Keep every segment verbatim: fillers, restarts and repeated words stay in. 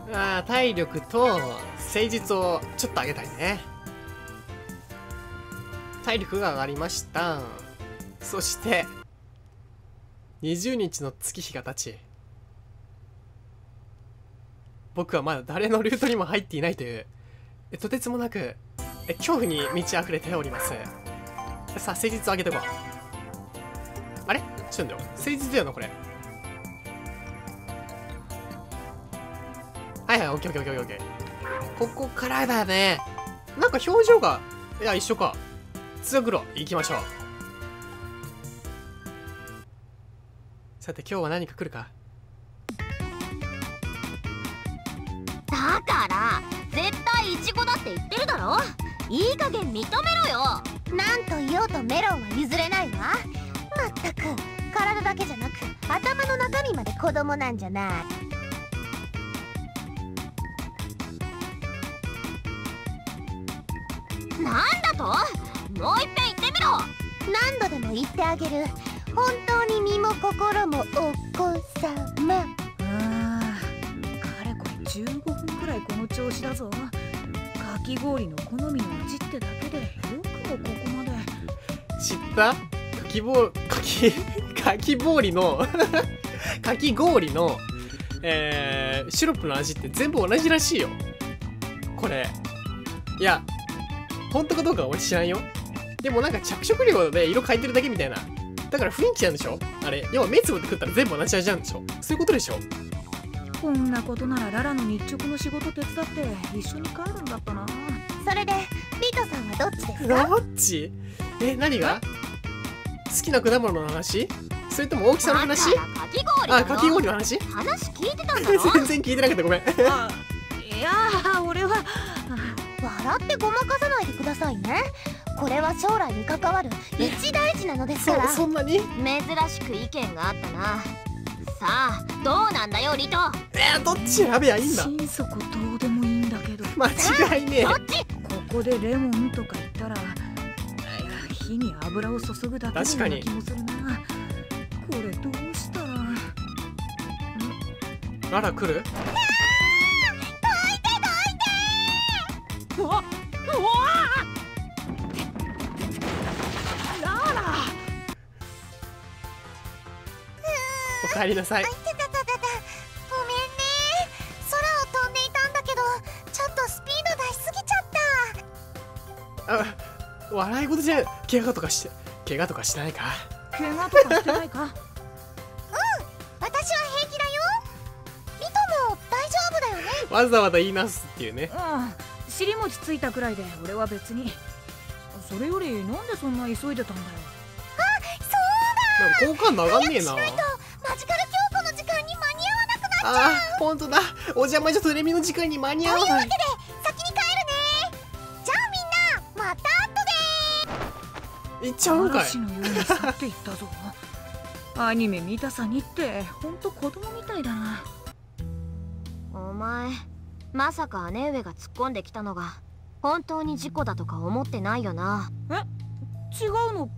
あー、体力と誠実をちょっと上げたいね。体力が上がりました。そしてにじゅうにちの月日が経ち、僕はまだ誰のルートにも入っていないというとてつもなく恐怖に満ち溢れております。さあ、誠実を上げてこう。あれちょっと待ってよ、誠実だよなこれ。はいはい、オッケーオッケーオッケーオッケー。ここからだね。なんか表情が、いや、一緒か。通学路行きましょう。さて、今日は何か来るか。 だから絶対イチゴだって言ってるだろ。いい加減認めろよ。 なんと言おうとメロンは譲れないわ。まったく体だけじゃなく頭の中身まで子供なんじゃない。 なんだと。もういっぺん言ってみろ。 何度でも言ってあげる。本当に身も心もお子様。 ああ、かれこれじゅうごふんくらいこの調子だぞ。かき氷の好みの味ってだけでよくもここまで。 知った？かき氷、かき、かき氷のかき氷の、えー、シロップの味って全部同じらしいよ。これ。いや、本当かどうかは俺知らんよ。でもなんか着色料で色変えてるだけみたいな。だから雰囲気なんでしょあれ。要は目つぶって食ったら全部同じ味なんでしょ。そういうことでしょ。 こんなことならララの日直の仕事手伝って一緒に帰るんだったな。 それでリトさんはどっちですか？ どっち？え、何が？好きな果物の話？それとも大きさの話？ だからかき氷だろ。 あ、かき氷の話？ 話聞いてたんだろ。 全然聞いてなかった、ごめん。 あ、いやー、俺は笑ってごまかさないでくださいね。これは将来に関わる一大事なのですから。 そ、そんなに？ 珍しく意見があったな。さあどうなんだよリト。 えー、どっち選べやいいんだ。 心底どうでもいいんだけど。 間違いねえ。 どっち？ ここでレモンとか言ったら火に油を注ぐだけのような気もするな。これどうしたら。 ララ来る？ うわっ、うわララ。 お帰りなさい。 あいてたたたた。ごめんね。空を飛んでいたんだけどちょっとスピード出しすぎちゃった。 あ、笑い事じゃない。怪我とかして怪我とかしてないか？ 怪我とかしてないか？ うん、私は平気だよ。リトも大丈夫だよね。 わざわざ言いなすっていうね。 うん、尻餅ついたくらいで俺は別に。それよりなんでそんな急いでたんだよ。 あ、そうだ。 なんか好感度上がんねえな。 マジカル京子の時間に間に合わなくなっちゃう。 あー、ほんとだ。お邪魔女とレミの時間に間に合わない。 というわけで先に帰るね。じゃあみんなまた後で。 行っちゃうんかい。 嵐のように去っていったぞ。アニメ見たさにってほんと子供みたいだな。 お前まさか姉上が突っ込んできたのが本当に事故だとか思ってないよな。 え、違うのか？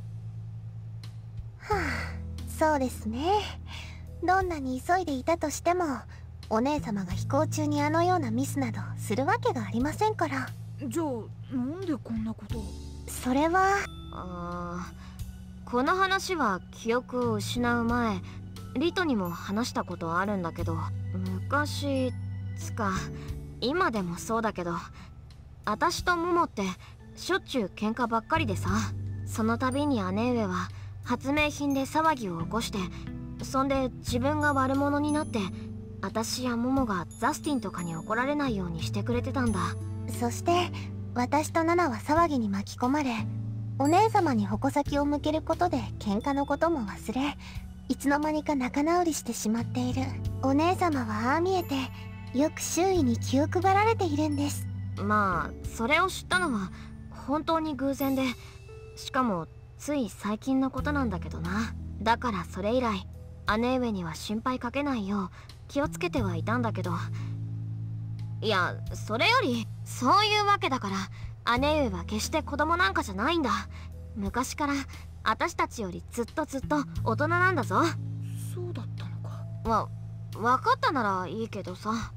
はあ、そうですね。どんなに急いでいたとしてもお姉様が飛行中にあのようなミスなどするわけがありませんから。 じゃあなんでこんなことを。 それはあー、この話は記憶を失う前リトにも話したことあるんだけど、昔つか今でもそうだけど、私とモモってしょっちゅう喧嘩ばっかりでさ。その度に姉上は発明品で騒ぎを起こして、そんで自分が悪者になって私やモモがザスティンとかに怒られないようにしてくれてたんだ。 そして私とナナは騒ぎに巻き込まれ、お姉様に矛先を向けることで喧嘩のことも忘れ、いつの間にか仲直りしてしまっている。お姉様はああ見えてよく周囲に気を配られているんです。 まあそれを知ったのは本当に偶然で、しかもつい最近のことなんだけどな。だからそれ以来姉上には心配かけないよう気をつけてはいたんだけど、いやそれよりそういうわけだから姉上は決して子供なんかじゃないんだ。昔から私たちよりずっとずっと大人なんだぞ。 そうだったのか。 わ分かったならいいけどさ。 って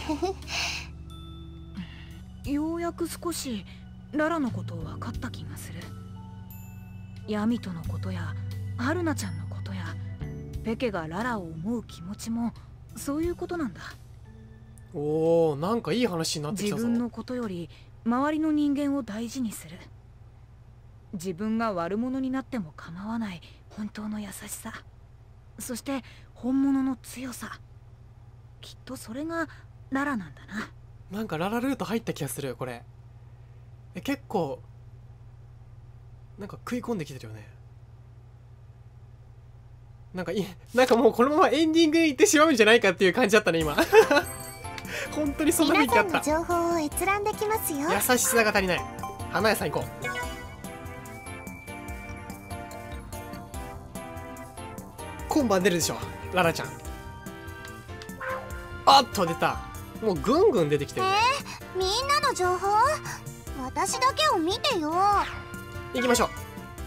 ようやく少しララのことを分かった気がする。ヤミトのことやアルナちゃんのことやペケがララを思う気持ちもそういうことなんだ。 おー、なんかいい話になってきたぞ。 自分のことより周りの人間を大事にする。自分が悪者になっても構わない本当の優しさ、そして本物の強さ。きっとそれがララなんだな。 なんかララルート入った気がする。これえ結構なんか食い込んできてるよね。なんかいなんかもうこのままエンディングに行ってしまうんじゃないかっていう感じだったね今本当にそんな雰囲皆気あった。 さんの情報を閲覧できますよ。 優しさが足りない。花屋さん行こう。今晩出るでしょララちゃん。あっと出た。もうぐんぐん出てきてるね。 みんなの情報、私だけを見てよ。 行きましょう。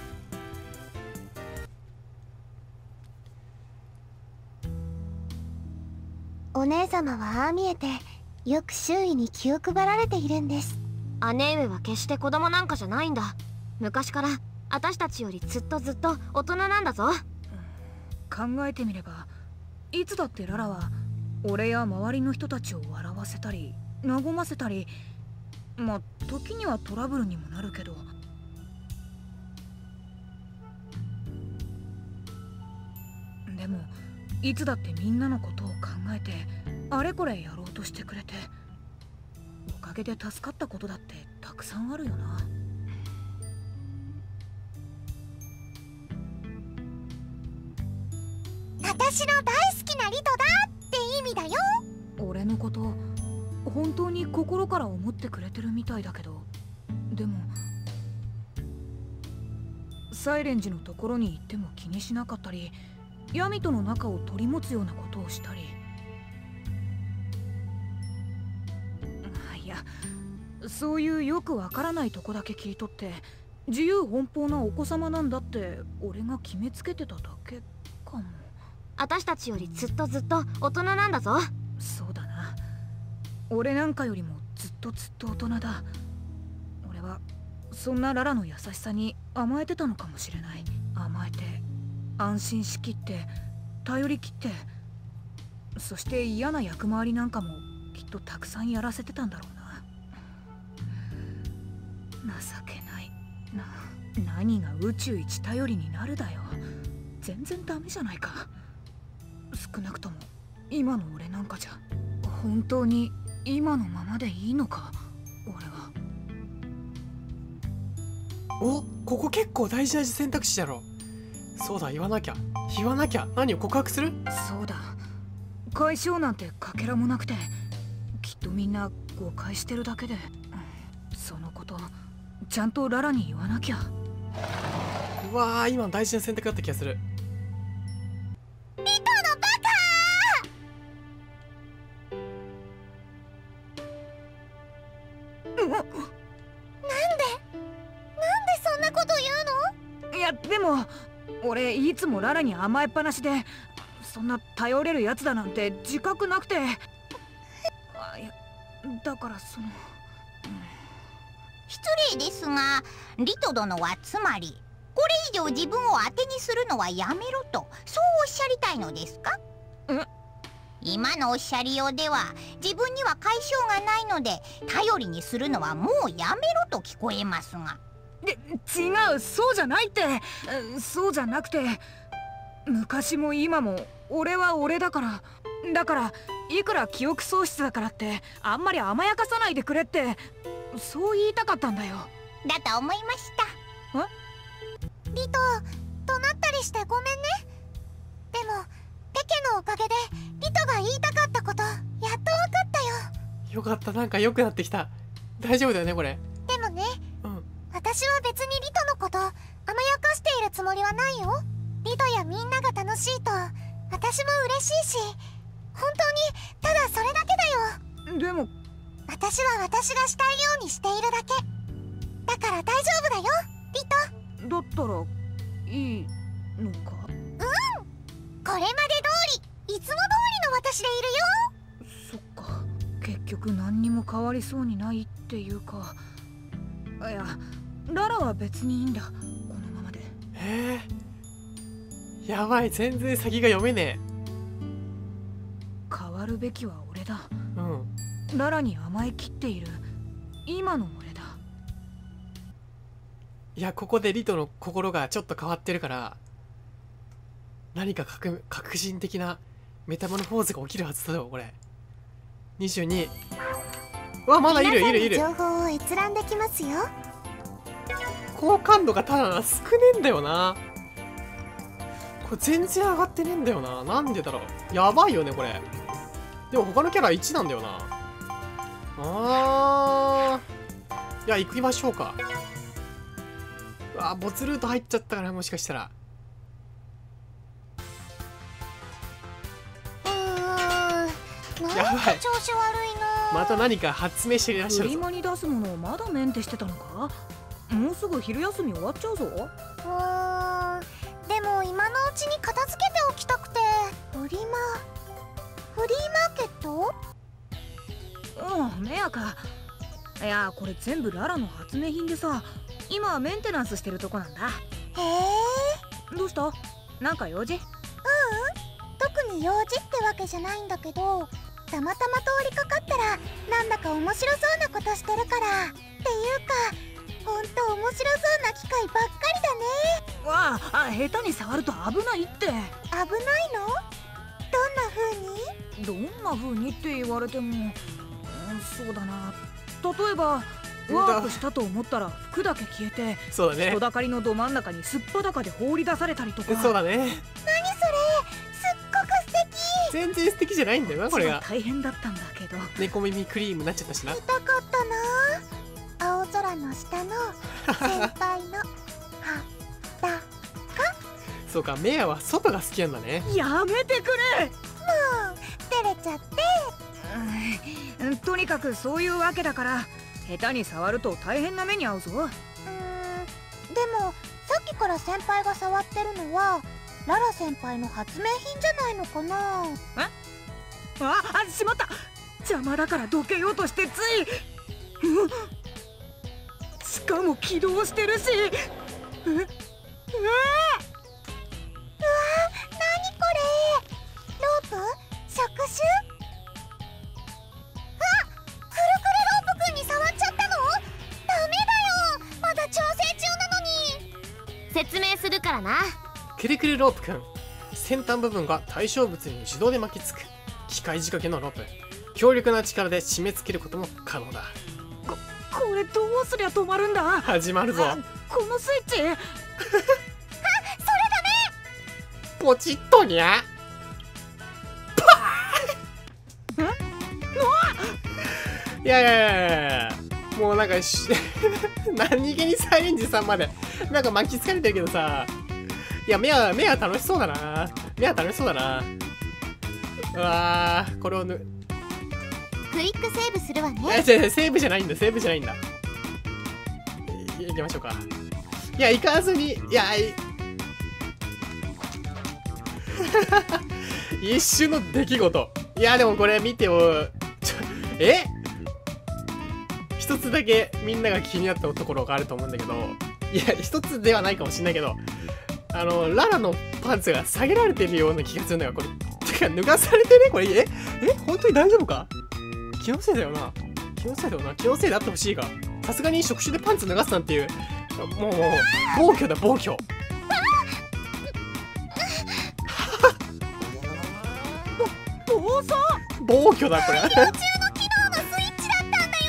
お姉様はああ見えてよく周囲に気を配られているんです。 姉上は決して子供なんかじゃないんだ。昔から私たちよりずっとずっと大人なんだぞ。 考えてみればいつだってララは俺や周りの人たちを笑わせたり和ませたり、まあ時にはトラブルにもなるけど、でもいつだってみんなのことを考えてあれこれやろうとしてくれて、おかげで助かったことだってたくさんあるよな。 私の大好きなリトだって意味だよ。 俺のこと本当に心から思ってくれてるみたいだけど、でもサイレンジのところに行っても気にしなかったり、ヤミとの仲を取り持つようなことをしたり、いやそういうよくわからないとこだけ聞いとって自由奔放なお子様なんだって俺が決めつけてただけかも。 私たちよりずっとずっと大人なんだぞ。 そうだな、俺なんかよりもずっとずっと大人だ。俺はそんなララの優しさに甘えてたのかもしれない。甘えて安心しきって頼りきって、そして嫌な役回りなんかもきっとたくさんやらせてたんだろうな。情けないな。何が宇宙一頼りになるだよ。全然ダメじゃないか。少なくとも今の俺なんかじゃ。本当に今のままでいいのか俺は。 お、ここ結構大事な選択肢だろ。そうだ、言わなきゃ言わなきゃ。何を告白する？ そうだ、解消なんてかけらもなくて、きっとみんな誤解してるだけで、そのことちゃんとララに言わなきゃ。 うわー、今の大事な選択だった気がする。 リトのバカー！なんでなんでそんなこと言うの？ いやでも俺いつもララに甘えっぱなしで、そんな頼れるやつだなんて自覚なくて。あ、いやだからその、うん、 失礼ですが、リト殿はつまりこれ以上自分を当てにするのはやめろと、そうおっしゃりたいのですか？ え？ 今のおっしゃりようでは自分には解消がないので頼りにするのはもうやめろと聞こえますが。 で、違う、そうじゃないって。そうじゃなくて、昔も今も俺は俺だから。だからいくら記憶喪失だからってあんまり甘やかさないでくれって、そう言いたかったんだよ。 だと思いました。 リト、怒鳴ったりしてごめんね。でもペケのおかげでリトが言いたかったことやっと分かったよ。 よかった、なんか良くなってきた。大丈夫だよねこれ。 でもね、 うん。 私は別にリトのこと甘やかしているつもりはないよ。リトやみんなが楽しいと私も嬉しいし、本当にただそれだけだよ。 でも私は私がしたいようにしているだけだから大丈夫だよリト。 だったらいいのか？ これまで通りいつも通りの私でいるよ。 そっか。 結局何にも変わりそうにないっていうか、いやララは別にいいんだ、このままで。 えー、やばい、全然先が読めね変わるべきは俺だ。 え。うん。 ララに甘えきっている今の俺だ。 いや、ここでリトの心がちょっと変わってるから、何か革革新的なメタモルフォーズが起きるはずだよ、これ。にじゅうに。うわ、まだいるいるいる。 皆さんの情報を閲覧できますよ。 好感度がただな、少ねえんだよな。これ全然上がってねえんだよな。なんでだろう。やばいよね、これ。でも他のキャラいちなんだよな。あー。いや、行きましょうか。うわ、ボツルート入っちゃったかな、もしかしたら。 うーん、 やばいなんか調子悪いな。 また何か発明していらっしゃるぞ。 フリマに出すものをまだメンテしてたのか。もうすぐ昼休み終わっちゃうぞ。 うーん、でも今のうちに片付けておきたくて。フリマフリーマーケット？ うん、メアか。いや、これ全部ララの発明品でさ、今メンテナンスしてるとこなんだ。 へえ。 どうした？なんか用事？ 特に用事ってわけじゃないんだけど、たまたま通りかかったらなんだか面白そうなことしてるから。っていうか、ほんと面白そうな機械ばっかりだね。 わあ、あ、下手に触ると危ないって。 危ないの？どんな風に？ どんな風にって言われても、うん、そうだな。例えばワープしたと思ったら服だけ消えて、 そうだね。 人だかりのど真ん中にすっぱだかで放り出されたりとか。 そうだね。 何それ？すっごく素敵。 全然素敵じゃないんだよな、これが。 大変だったんだけど。 猫耳クリームになっちゃったしな。 見たかったな。青空の下の先輩のはだ。 そうか、メアは外が好きなんだね。 やめてくれ。 もう照れちゃって。 うん、とにかくそういうわけだから、下手に触ると大変な目に遭うぞ。 うーん、でもさっきから先輩が触ってるのはララ先輩の発明品じゃないのかな。 ああ、しまった。邪魔だからどけようとしてつい、うん、しかも起動してるし。ううわうわー、なにこれ。ロープ？触手？あ、くるくるロープくんに触っちゃったの？ダメだよ、まだ調整中なのに。 説明するからな。 くるくるロープくん、先端部分が対象物に自動で巻きつく機械仕掛けのロープ。強力な力で締め付けることも可能だ。 ここれどうすりゃ止まるんだ。 始まるぞ。 このスイッチ。 ポチッとにゃ。パーいやいやいやいや、もうなんかし何気にサイレンジさんまでなんか巻きつかれてるけどさ。いや、目は目は楽しそうだな。目は楽しそうだな。うわー、これをぬクイックセーブするわえね。 違う違う、セーブじゃないんだ、セーブじゃないんだ。い行きましょうか。いや、行かずに、いやい一瞬の出来事。いや、でもこれ見てもちょえ一つだけみんなが気になったところがあると思うんだけど、いや、一つではないかもしれないけど、あのララのパンツが下げられてるような気がするんだが、これてか脱がされてね、これ。ええ本当に大丈夫か。気のせいだよな。気のせいだよな。気のせいであってほしいが、さすがに触手でパンツ脱がすなんていう、もうもう暴挙だ、暴挙。 暴走。 暴挙だこれ。 宇宙の機能のスイッチだったんだよ。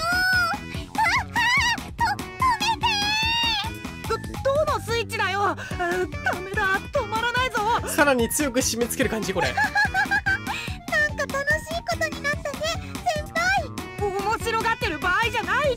ああ、と止めて。 どどのスイッチだよ。あ、ダメだ、止まらないぞ。 さらに強く締め付ける感じ、これ。 なんか楽しいことになったね、先輩。 面白がってる場合じゃないって。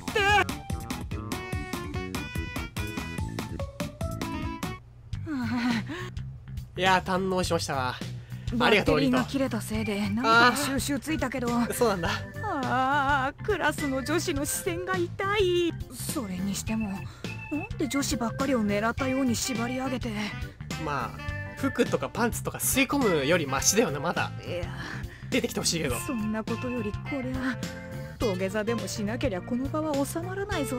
いやー、堪能しましたわ。 バッテありがとう、リトリーが。切れたせいでなんか収集ついたけど、 そうなんだ。 ああ、クラスの女子の視線が痛い。それにしてもなんで女子ばっかりを狙ったように縛り上げて。 まあ服とかパンツとか吸い込むよりマシだよね、まだ。 いや、 出てきてほしいけど。 そんなことよりこりゃ土下座でもしなけりゃこの場は収まらないぞ。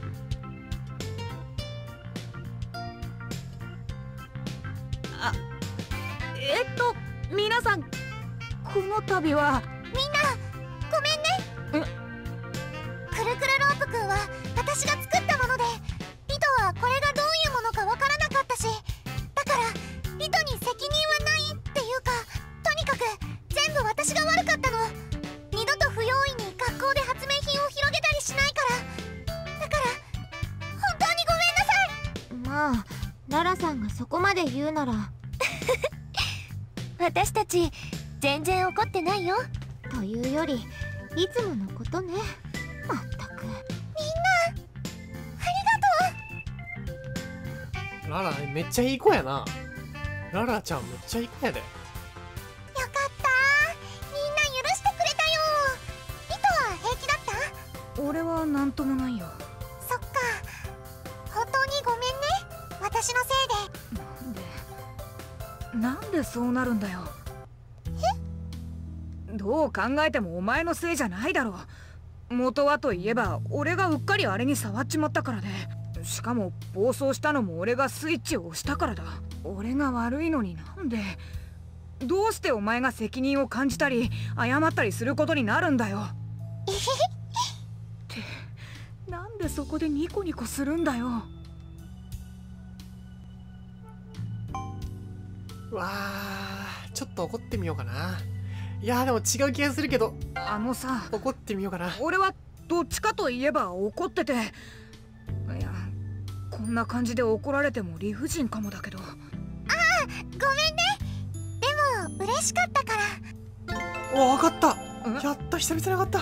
あ、えっと皆さん、この度はみんなごめんね。くるくるロープくんは私が作ったもので、リトはこれがどういうものかわからなかったし、だからリトに責任はないっていうか、とにかく全部私が悪かったの。二度と不用意に学校で発明品を広げたりしないから。だから本当にごめんなさい。まあララさんがそこまで言うなら私たち全然怒ってないよ。というよりいつものことね。まったく。みんなありがとう。 ララめっちゃいい子やな。ララちゃんめっちゃいい子やで。 よかった。みんな許してくれたよ。リトは平気だった？ 俺はなんともないよ。 そっか。本当にごめんね。私のせいで。 なんでなんでそうなるんだよ。え？どう考えてもお前のせいじゃないだろう。元はといえば俺がうっかりあれに触っちまったからで、しかも暴走したのも俺がスイッチを押したからだ。俺が悪いのになんで、どうしてお前が責任を感じたり謝ったりすることになるんだよ。ってなんでそこでニコニコするんだよ。 わあ、ちょっと怒ってみようかな。いやーでも違う気がするけど、 あのさ、 怒ってみようかな。 俺はどっちかといえば怒ってて、いやこんな感じで怒られても理不尽かもだけど。ああ、 ごめんね。でも嬉しかったから。 お、分かった。やった、久々に分かった。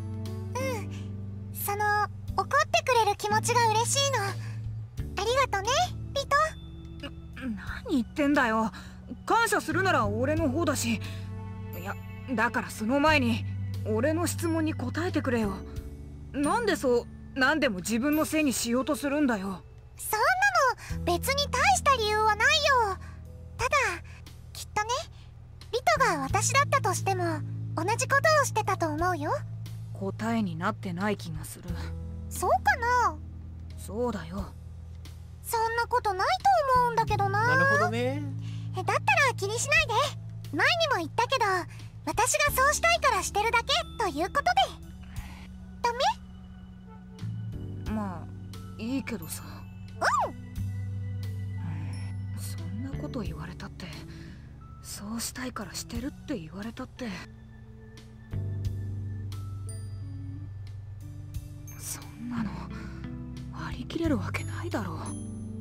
その怒ってくれる気持ちが嬉しいの。ありがとね、リト。 何言ってんだよ。感謝するなら俺の方だし。いやだからその前に俺の質問に答えてくれよ。なんでそう何でも自分のせいにしようとするんだよ。 そんなの別に大した理由はないよ。ただきっとね、リトが私だったとしても同じことをしてたと思うよ。 答えになってない気がする。 そうかな。 そうだよ。 そんなことないと思うんだけどな。 なるほどね。 だったら気にしないで。前にも言ったけど、私がそうしたいからしてるだけということで。ダメ？ まあいいけどさ。 うん、 うん、そんなこと言われたって、そうしたいからしてるって言われたって、そんなの割り切れるわけないだろう。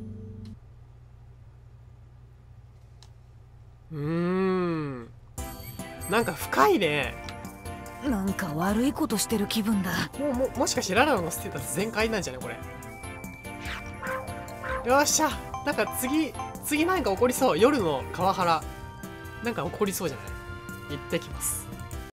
うーん、なんか深いね。 なんか悪いことしてる気分だ。 もう も, もしかしてララのステータス全開なんじゃねこれ。よっしゃ、なんか次次なんか起こりそう。夜の川原なんか起こりそうじゃない。行ってきます。